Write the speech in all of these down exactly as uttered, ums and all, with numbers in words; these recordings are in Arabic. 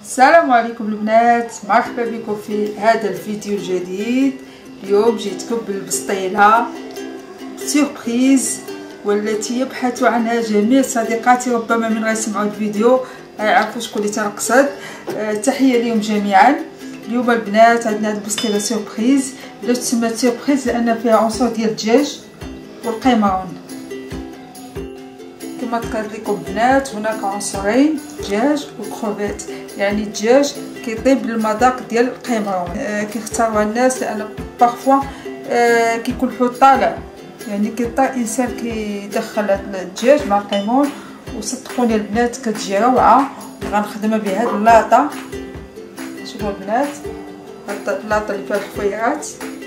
السلام عليكم البنات، مرحبا بكم في هذا الفيديو الجديد. اليوم جيتكم بالبسطيله سيربريز والتي يبحث عنها جميع صديقاتي، ربما من غيسمعوا الفيديو يعرفوا شكون اللي تنقصد. أه تحيه لهم جميعا. اليوم البنات عندنا هذه البسطيله سيربريز، علاش تسمات سيربريز؟ لان فيها عنصر ديال الدجاج والقيمرون. كما ذكرت لكم بنات، هناك عنصرين، دجاج وكروفيت. يعني الدجاج كيطيب بالمذاق ديال القيمرون. آه كيختاروها الناس لان بارفوا آه كيكون الحوت طالع، يعني كيضطر الانسان كيدخل الدجاج مع القيمون. وصدقوني البنات كتجي روعه. غنخدمها بهاد اللاطه. شوفوا البنات، هاد اللاطه اللي فيها الحفيرات.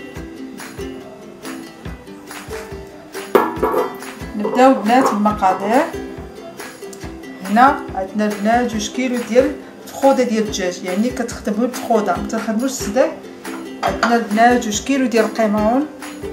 نبداو البنات بالمقادير. هنا عندنا البنات جوج كيلو ديال الفخوده ديال الدجاج، يعني كتخدموا الفخوده ما تخدموش الصدر. عندنا البنات جوج كيلو ديال القيمرون.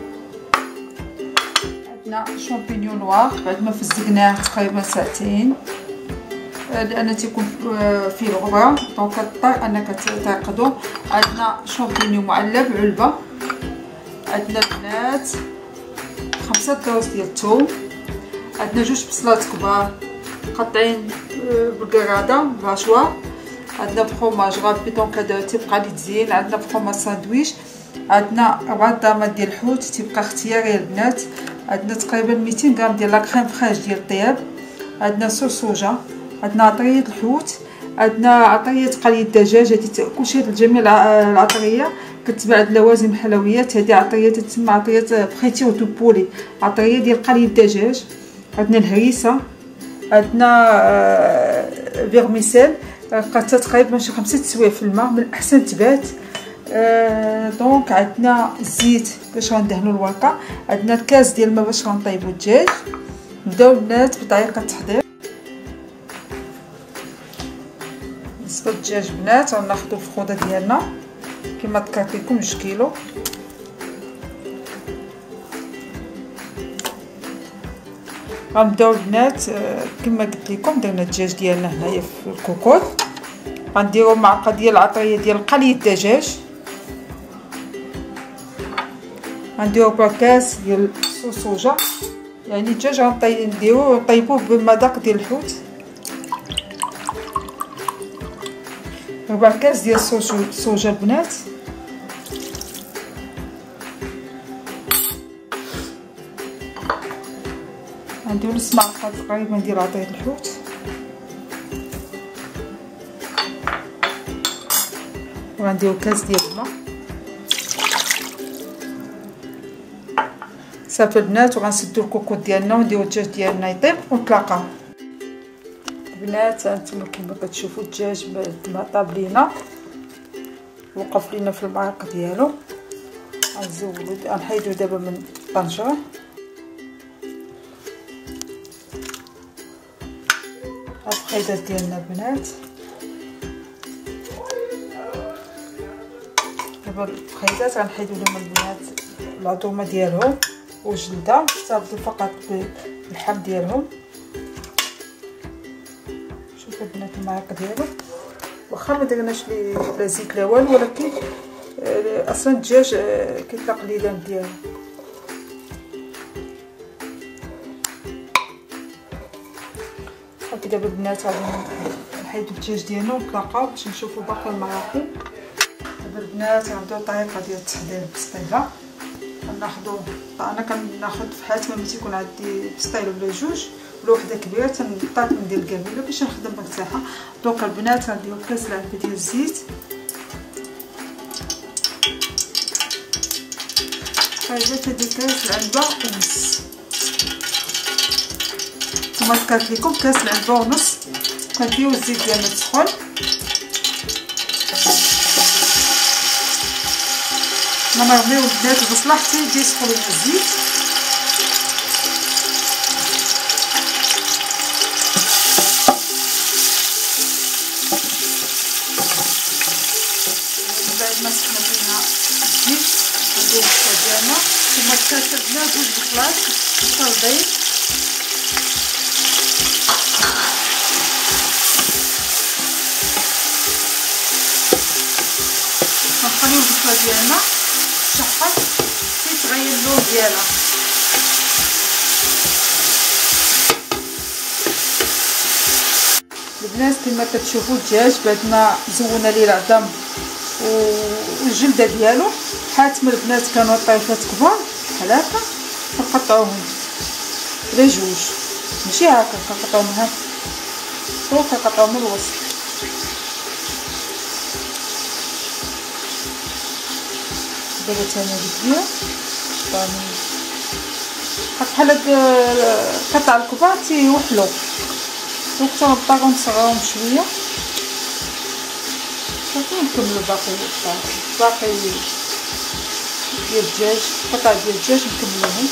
عندنا شامبينيون نوار بعد ما فزقناه تقريبا ساعتين لان تيكون فيه الغبره، دونك كتضطر انك تعقدو. عندنا شامبينيون معلب علبه. عندنا البنات خمسة دروس ديال الثوم. عندنا جوج بصلات كبار قطعين بالقراده بالهاشوار. عندنا فخوماج غابي دونك هذا تيبقى لي تزيين. عندنا فخوماج ساندويش. عندنا أربعة طامات ديال الحوت تيبقى اختياري البنات. عندنا تقريبا ميتين غرام ديال لاكريم فريش ديال الطياب. عندنا صوص صوجا. عندنا عطريه الحوت. عندنا عطريه قلي الدجاج. هذه كلشي هاد الجميع العطريه كتباع عند لوازم الحلويات. هذه عطريه تتسمى عطريه فريتير دو بولي، عطريه ديال قلي الدجاج. عندنا الهريسه. عندنا آه فيرميسيل قطعه تقريبا شي خمسة تسوايع في الماء، من الاحسن تبات. آه دونك عندنا الزيت باش غندهنوا الورقه. عندنا الكاس ديال الماء باش غنطيبوا الدجاج. نبداو البنات بطريقه التحضير. بالنسبه للدجاج بنات غناخذوا الفخوده ديالنا كما ذكرت لكم جوج كيلو. غنبداو البنات كما قلت لكم درنا الدجاج ديالنا هنايا في الكوكوط. غنديروا معلقه ديال العطريه ديال قلي الدجاج. غنديروا ربع كاس ديال صوص صوجا، يعني الدجاج غنديروا نطيبوه بالمذاق ديال الحوت. ربع كاس ديال صوص صوجا البنات. غنديروا نص معلقه تقريبا ديال عطريه الحوت. وغنديروا كاس ديال الماء صافي البنات. وغنسدوا الكوكوط ديالنا ونديروا الدجاج ديالنا يطيب ونتلاقاو البنات. هانتوما كما كتشوفوا الدجاج بعد طاب لينا وقف لينا في المعلق ديالو. غنزولو غنحيدو دابا من الطنجره. هاد الخيطات ديالنا البنات. دابا الخيطات غنحيدو لهم البنات العظومه ديالهم والجلده، صافي فقط باللحم ديالهم. شوفوا البنات المعلق ديالو، واخا ما درناش ليه لا زيت لا والو، ولكن اصلا الدجاج كيطلق الليدان ديالو. صافي دابا البنات غادي نحيدو الدجاج ديالنا ونتلاقاو باش نشوفوا باقي المراحل. دابا البنات غنبداو الطريقه ديال تحضير البسطيله. غناخذوا انا كناخذ في حالة ما تيكون عندي بسطيله ولا جوج ولا وحده كبيره تنطاط ندير كامله باش نخدم مرتاحه. دونك البنات غنديروا كاس العلبه ديال الزيت، تقريبا هادي كاس العلبه ونص. كما ذكرت لكم كاس العلبه ونص. كنديروا الزيت ديالنا تسخن. غنرميو البنات البصله حتى يجي يسخن لنا الزيت. من بعد ما سخنت لنا الزيت نديرو البصله ديالنا. كما كتبنا جوج بصلات مطلبين. نخليو البصله ديالنا تشحط حتى يتغير اللون ديالها. البنات كما كتشوفوا الدجاج بعد ما زونا ليه العظم والجلده ديالو حاتم البنات كانوا طايفات كبار بحال هكا كنقطعوهم على جوج، ماشي هكا كنقطعوهم هكا فوق كنقطعوهم من الوسط. دابا ثاني ديال طاني بحال هاد القطع الكبار تيوحلو وقت نبقاو نصغرهم شويه صافي نكملو باقي باقي ديال الدجاج قطع ديال الدجاج نكملوهم.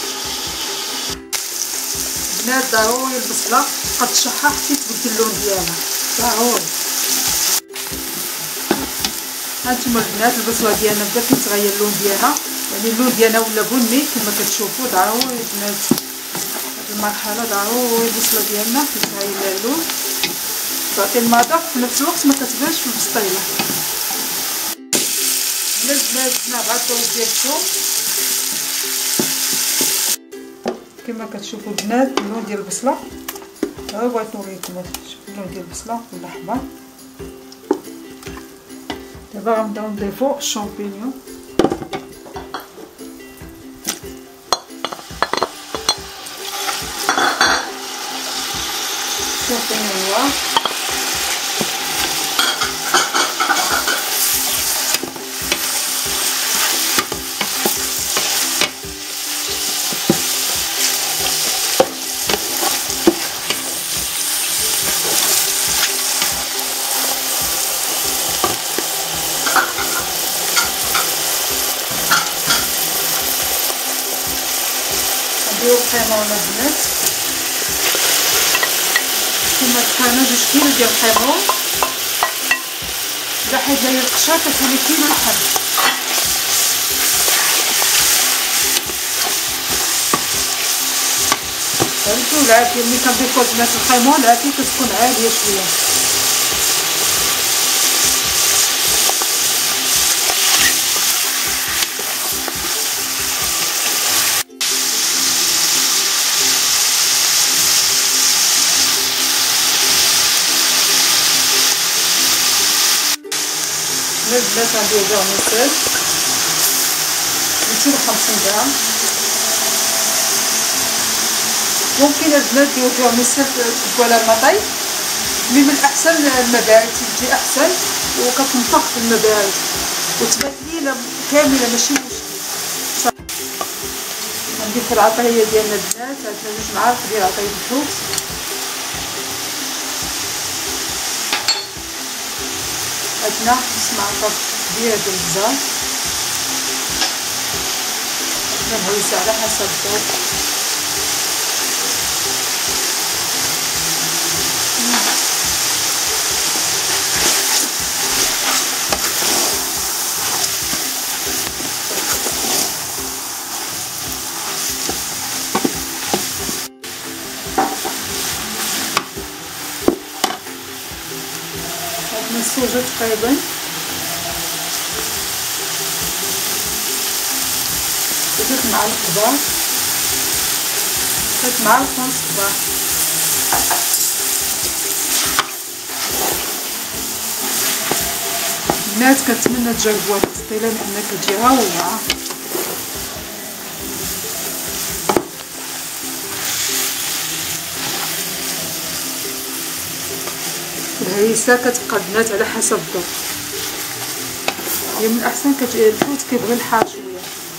البنات ضروري البصله كتشحح حتى تبدل اللون ديالها ضروري. هانتوما البنات البصله ديالنا بدات كتغير اللون ديالها، يعني اللون ديالها ولا بني كما كتشوفوا. ضروري البنات هاد المرحله ضروري البصله ديالنا كتغير لها اللون تعطي المذاق في نفس الوقت ما كتبانش في البسطيله. البنات درنا بعض الطوط ديال الثوم كما كتشوفوا البنات. اللون ديال البصله ها هو بغيت نوريكم شوفوا اللون ديال البصله الاحمر. دابا غنبداو نضيفو الشامبينيون. الشامبينيون نوار نديرو الخيمون البنات كما دخلنا جوج كيلو ديال الخيمون. الا حيدنا ليه القشره كتولي كيلو الحب. فهمتوا العافيه ملي كنضيفو البنات الخيمون العافيه كتكون عاليه شويه. البنات غنديرو فيرميسيل ميتين وخمسين غرام. ممكن البنات ديرو فيرميسيل تكبو على المطاي مي من الاحسن المبارد تجي احسن وكتنفخ في المبارد وتبات لينا كامله ماشي مشكل. غنضيف العطريه ديالنا البنات عندنا جوج معالق ديال عطريه الحوت. عندنا خمس معالق كبيره ديال البزار. عندنا الهريسه على حسب الذوق. عندنا السوجه تقريبا ثلاث معالق كبار ثلاث معالق ونص كبار. البنات كنتمنى تجربوا هاد البسطيله لان كتجي روعه. الهريسه كتبقى البنات على حسب الذوق. هي من الاحسن الحوت كيبغي الحار شويه.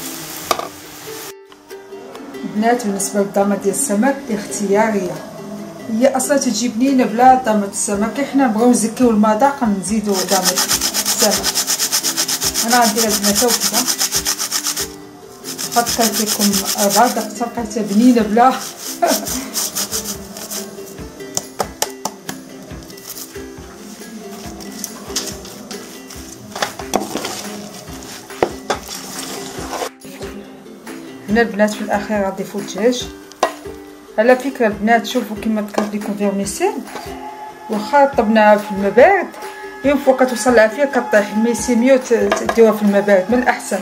البنات بالنسبه للضامه ديال السمك اختياريه، هي اصلا تجي بنينه بلا ضامه السمك. حنا نبغيو نزكيو المذاق نزيدو ضامه السمك. انا غندير البنات هكذا فقط كانت لكم اربع دقائق بقات بنينه بلا هنا البنات في الاخير غنضيفو الدجاج. على فكره البنات شوفوا كما ذكرت لكم فيرميسيل واخا طبناها في الماء بارد اون فوا كتوصل العافيه كطيح، مي سي ميو تديوها في الماء بارد من الاحسن.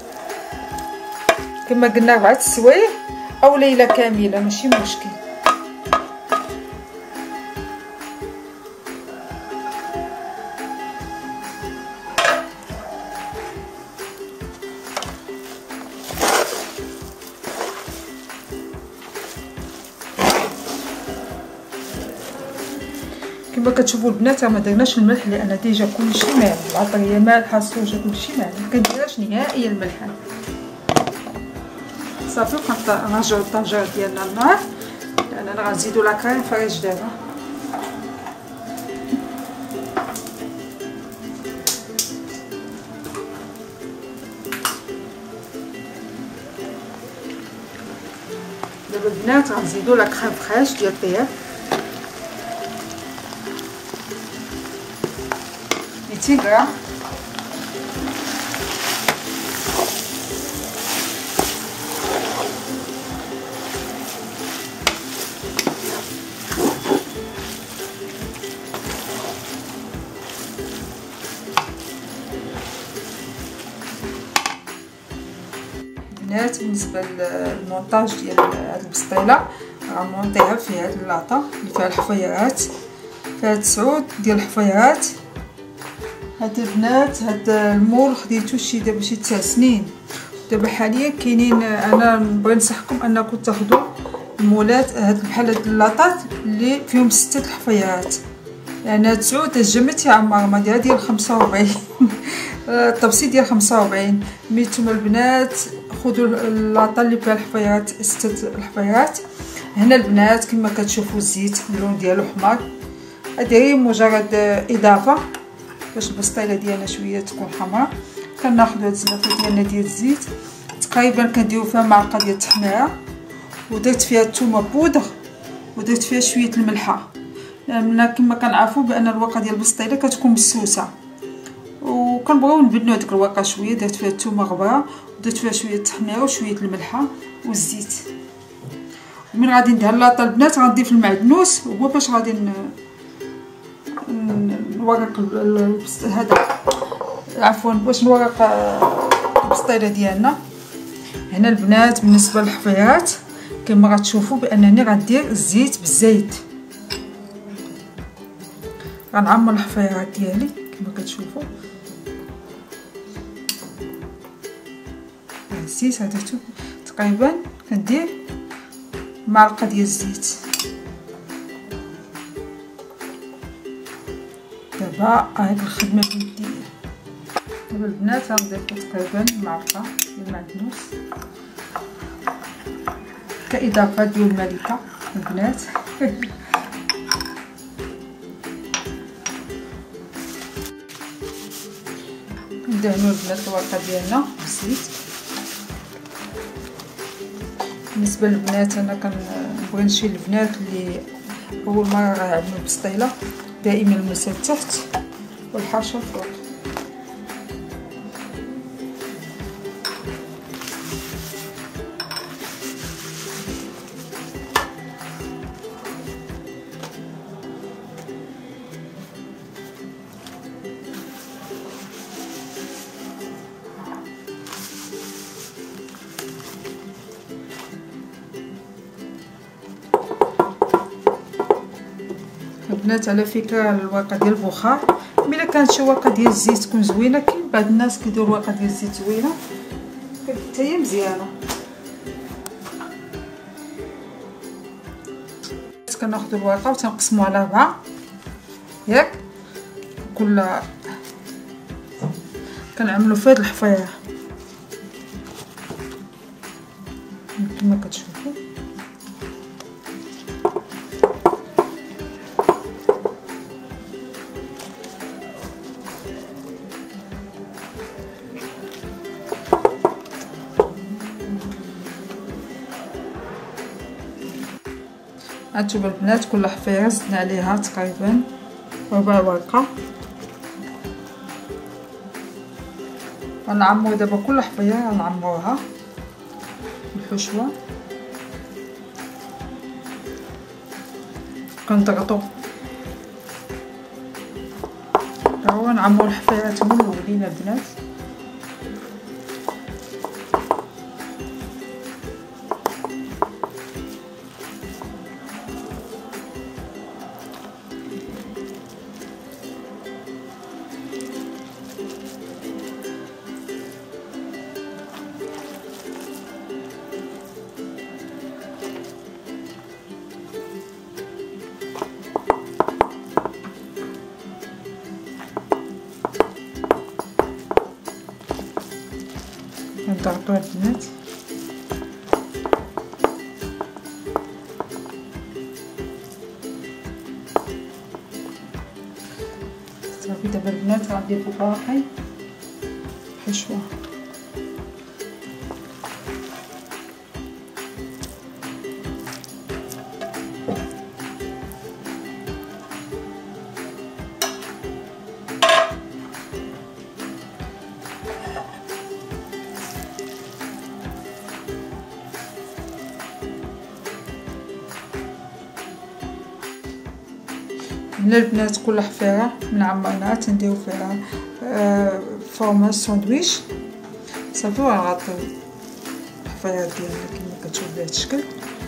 كما قلنا ربعة السوايع او ليله كامله ماشي مشكل. كما كتشوفوا البنات ما درناش الملح لان ديجا كلشي مالح، العطريه مالحه، الصوجه كلشي مالح، ما كنديرهاش نهائيا الملحه. صافي كنرجعوا الطنجره ديالنا للنار لاننا غنزيدوا لا كريم فريش دابا. دابا البنات غنزيدوا لا كريم فريش ديال الطياب ميتين غرام. البنات بالنسبه للمونطاج ديال هاد البسطيله غنمونطيها في هاد اللاطه اللي فيها الحفيرات، فيها تسعود ديال الحفيرات. هاد البنات هاد المول خديتو شي دابا شي تسع سنين. دابا حاليا كاينين، انا نبغي ننصحكم انكم تاخذوا المولات هاد بحال هاد اللاطات اللي فيهم ستة الحفيرات، لان هاد تسعود الجمع تيعمر ما ديال ديال خمسة وأربعين الطبسي ديال خمسة وأربعين. مي نتوما البنات خذوا اللاطه اللي فيها الحفيرات ستة الحفيرات. هنا البنات كما كتشوفوا الزيت اللون ديالو حمار، هادي مجرد اضافه باش البسطيله ديالنا شويه تكون حمراء. كناخذوا هاد الزلافه ديالنا ديال الزيت تقريبا كنديروا فيها معلقه ديال التحميره، ودرت فيها الثومه بودغ، ودرت فيها شويه الملحه، لان كما كنعرفوا بان الورقه ديال البسطيله كتكون مسوسه وكنبغيو نبنوا هذيك الورقه شويه. درت فيها الثومه غبره، ودرت فيها شويه التحميره وشويه الملحه والزيت. ومن غادي ندير اللاطه البنات غنضيف المعدنوس، هو باش غادي نورق هذا عفوا باش نورق البسطيله ديالنا. هنا البنات بالنسبه للحفيرات كما غتشوفوا بانني غندير الزيت بالزيت، غنعمر الحفيرات ديالي كما كتشوفوا. الزيت درتو تقريبا كندير معلقه ديال الزيت. دابا هاد الخدمه بيديا. دابا البنات غنضيف تقريبا معلقه ديال المعدنوس كاضافه ديال الملكه البنات. ندهنوا البنات الورقه ديالنا بالزيت. بالنسبه للبنات انا كنبغي نشير البنات اللي اول مره غيعملوا البسطيله دائما المسام تحت والحاشا فوق. البنات على فكره الورقه ديال البخار ملي كانت شي ورقه ديال الزيت تكون زوينه، كاين بعض الناس كيديروا ورقه ديال الزيت زوينه حتى هي مزيانه. كناخذوا الورقه وتنقسموها على ربعه ياك، كل كنعملوا فيها هاد الحفيره كما كتشوفوا. هانتوما البنات كل حفيره زدنا عليها تقريبا ربع ورقه. غنعمرو دابا كل حفيره غنعمروها بالحشوه، كنضغطو هو نعمرو الحفيرات من الاولين البنات. نضغطوا البنات. صافي دابا البنات غندير باقي حشوه. هنا البنات كل حفيره من عمرناها تنديرو فيها آه فورما ساندويتش. صافي وغنغطيو الحفيرات ديالنا كما كتشوف بهذا الشكل.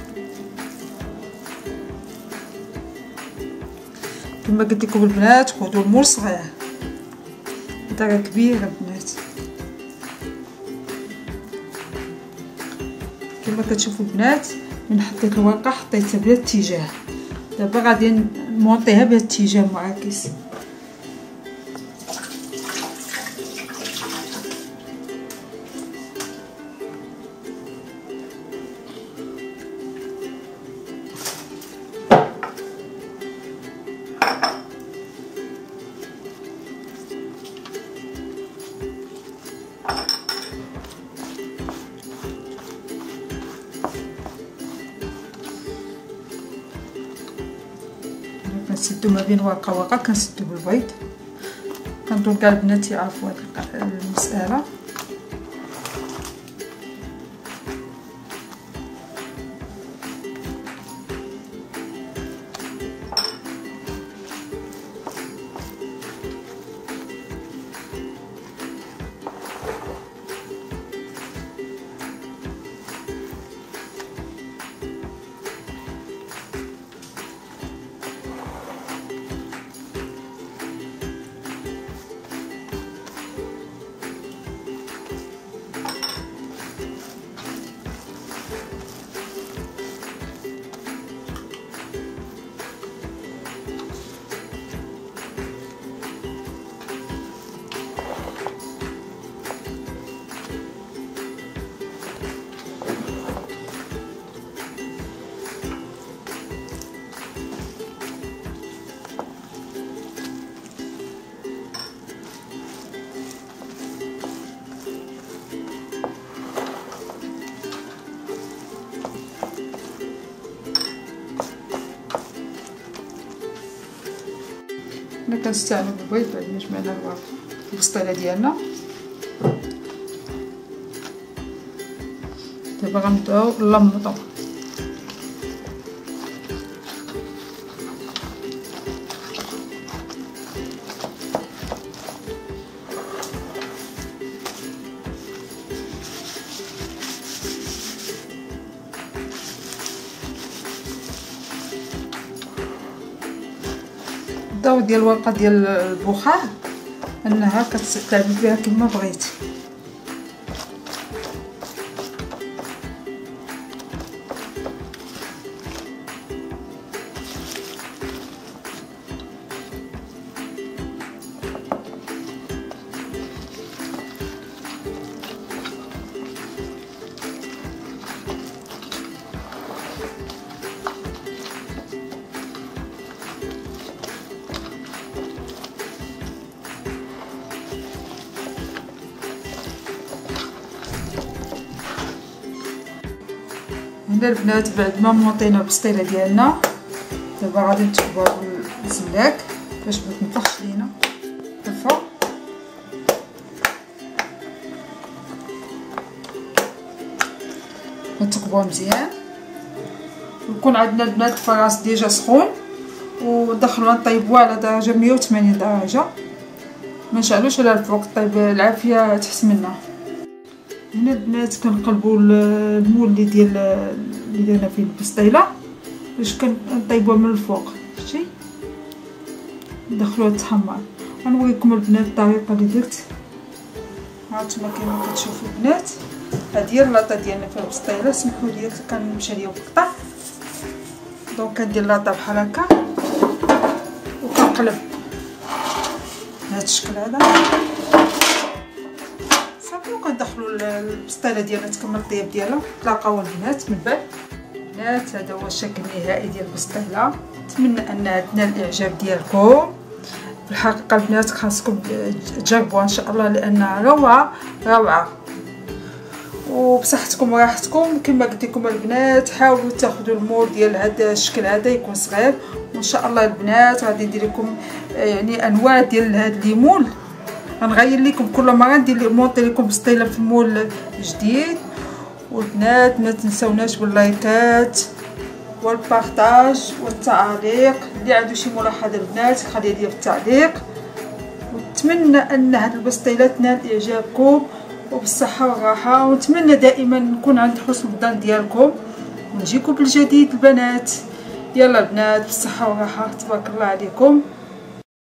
كما قلت لكم البنات خذوا المول صغير، هذا كبير البنات. كما كتشوفوا البنات من حطيت الورقه حطيتها بهذا الاتجاه. دابا غادي نمونطيها بهذا الاتجاه معاكس. كنسدو ما بين ورقه ورقه، كنسدو بالبيض. كنظن كاع البنات يعرفوا هاد المساله. حنا كنستعملو البيض بعد ما جمعنا البسطيله ديالنا. دابا غنبداو نلمطو. الضوء ديال الورقه ديال البخار انها كتستعمل فيها كما بغيتي. هنا البنات بعد ما مونطينا البسطيله ديالنا دابا غادي نتبعو بالسلاك باش ما تنفخش لينا الفرن. نتقبوه مزيان ويكون عندنا البنات الفراس ديجا سخون، ودخلوه نطيبوه على درجه مية وثمانين درجه ما نشعلوش على الفوق. طيب العافيه تحس منا. هنا البنات كنقلبوا المول اللي ديال اللي درنا فيه البسطيله باش كنطيبوها من الفوق. شتي ندخلوها تحمر. غنوريكم البنات الطريقه اللي درت. هانتوما كما كتشوفوا البنات هذه هي اللاطه ديالنا فيها البسطيله. سمحوا لي كنمشي ليا وقطع. دونك كندير لاطه بحال هكا وكنقلب بهذا الشكل هذا صافي. وكندخلوا البسطيله ديالنا تكمل الطياب ديالها. تلاقاو البنات من بعد. البنات هذا هو الشكل النهائي ديال البسطيله. نتمنى انها تنال الاعجاب ديالكم. في الحقيقه البنات خاصكم تجربوها ان شاء الله لانها روعه روعه وبصحتكم وراحتكم. كما قلت لكم البنات حاولوا تاخذوا المول ديال هذا الشكل هذا يكون صغير. وان شاء الله البنات غادي ندير لكم يعني انواع ديال هذا الليمون. غنغير لكم كل مره ندير مونطي لكم بسطيله في المول جديد. والبنات ما تنساوناش باللايكات والبارطاج والتعاليق. اللي عنده شي ملاحظه البنات خليها لي في التعليق. ونتمنى ان هاد البسطيله تنال اعجابكم وبالصحه والراحه. ونتمنى دائما نكون عند حسن الظن ديالكم ونجيكم بالجديد البنات. يلا البنات بالصحه والراحه. تبارك الله عليكم.